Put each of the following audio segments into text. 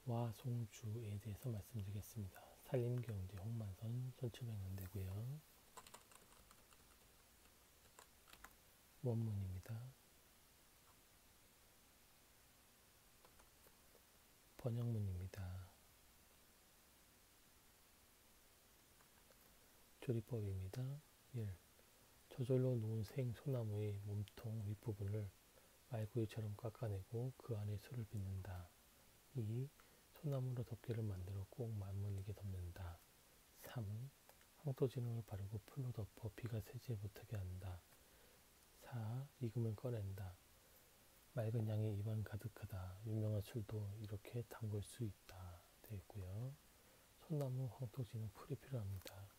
와송주에 대해서 말씀드리겠습니다. 산림경제 홍만선 1700년대고요. 원문입니다. 번역문입니다. 조리법입니다. 1. 저절로 놓은 생소나무의 몸통 윗부분을 말구이처럼 깎아내고 그 안에 술을 빚는다. 2. 소나무로 덮개를 만들어 꼭 맞물리게 덮는다. 3. 황토지능을 바르고 풀로 덮어 비가 새지 못하게 한다. 4. 익으면 꺼낸다. 맑은 향이 입안 가득하다. 유명한 술도 이렇게 담글 수 있다. 되어 있고요. 소나무, 황토지능, 풀이 필요합니다.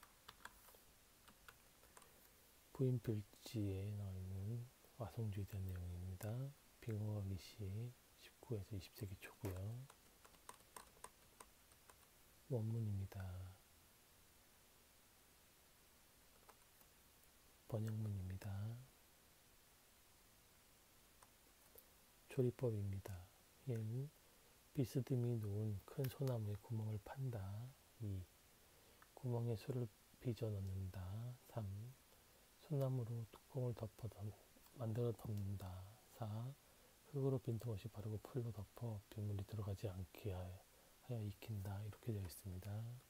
부인필지에 나와 있는 와송주에 대한 내용입니다. 빙어와 미시 19에서 20세기 초고요. 원문입니다. 번역문입니다. 조리법입니다. 1. 비스듬히 놓은 큰 소나무에 구멍을 판다. 2. 구멍에 술을 빚어 넣는다. 3. 소나무로 뚜껑을 만들어 덮는다. 4. 흙으로 빈틈없이 바르고 풀로 덮어 빗물이 들어가지 않게 하여 익힌다. 이렇게 되어 있습니다.